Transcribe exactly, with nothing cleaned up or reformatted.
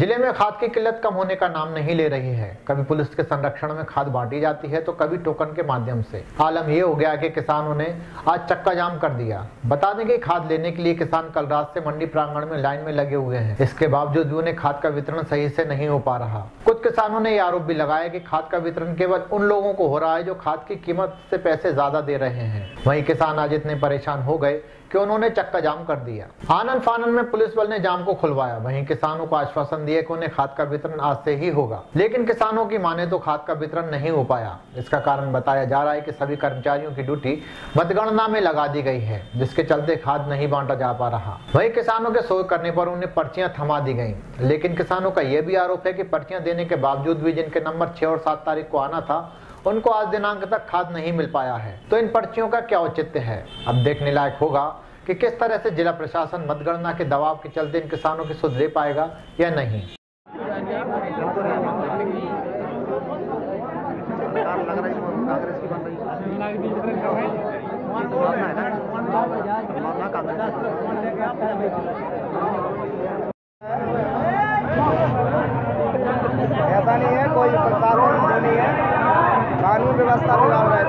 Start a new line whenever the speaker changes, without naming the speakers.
जिले में खाद की किल्लत कम होने का नाम नहीं ले रही है। कभी पुलिस के संरक्षण में खाद बांटी जाती है तो कभी टोकन के माध्यम से। आलम ये हो गया कि किसानों ने आज चक्का जाम कर दिया। बता दें कि खाद लेने के लिए किसान कल रात से मंडी प्रांगण में लाइन में लगे हुए हैं। इसके बावजूद भी उन्हें खाद का वितरण सही से नहीं हो पा रहा। कुछ किसानों ने यह आरोप भी लगाया कि खाद का वितरण केवल उन लोगों को हो रहा है जो खाद की कीमत से पैसे ज्यादा दे रहे हैं। वहीं किसान आज इतने परेशान हो गए कि उन्होंने चक्का जाम कर दिया। आनन फानन में पुलिस बल ने जाम को खुलवाया। वहीं किसानों को आश्वासन दिया कि उन्हें खाद का वितरण आज से ही होगा, लेकिन किसानों की माने तो खाद का वितरण नहीं हो पाया। इसका कारण बताया जा रहा है कि सभी कर्मचारियों की ड्यूटी मतगणना में लगा दी गई है, जिसके चलते खाद नहीं बांटा जा पा रहा। वहीं किसानों के शोर करने पर उन्हें पर्चियां थमा दी गयी, लेकिन किसानों का यह भी आरोप है कि पर्चियां देने के बावजूद भी जिनके नंबर छह और सात तारीख को आना था, उनको आज दिनांक तक खाद नहीं मिल पाया है। तो इन पर्चियों का क्या औचित्य है? अब देखने लायक होगा कि किस तरह से जिला प्रशासन मतगणना के दबाव के चलते इन किसानों की सुध ले पाएगा या नहीं।
ऐसा नहीं है, कोई प्रशासन नहीं है, कानून व्यवस्था बिगाड़ रहे